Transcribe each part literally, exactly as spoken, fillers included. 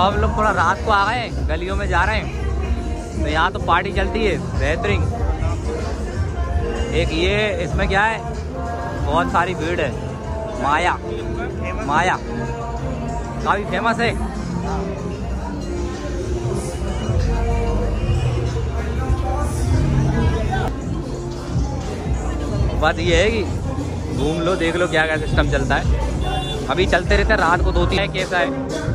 हम लोग थोड़ा रात को आ गए हैं, गलियों में जा रहे हैं, तो यहाँ तो पार्टी चलती है बेहतरीन। एक ये इसमें क्या है, बहुत सारी भीड़ है। माया माया काफी फेमस है। बात ये है कि घूम लो, देख लो क्या क्या सिस्टम चलता है। अभी चलते रहते हैं, रात को दो तीन है कैसा है।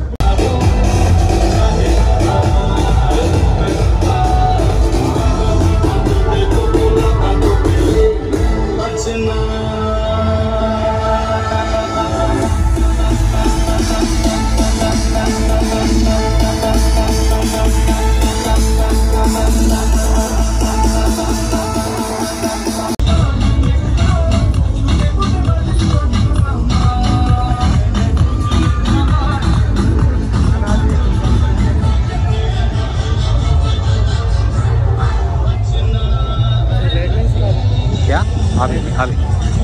अभी अभी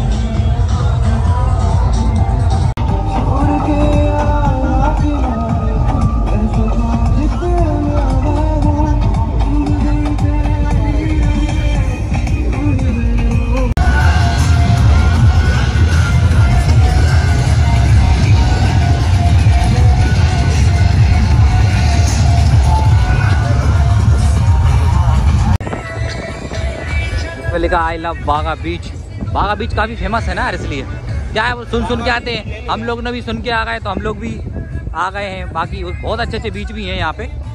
लिखा आई लव बागा बीच। बागा बीच काफी फेमस है ना यार, इसलिए क्या है वो सुन सुन के आते हैं। हम लोग ने भी सुन के आ गए तो हम लोग भी आ गए हैं। बाकी बहुत अच्छे अच्छे बीच भी हैं यहाँ पे।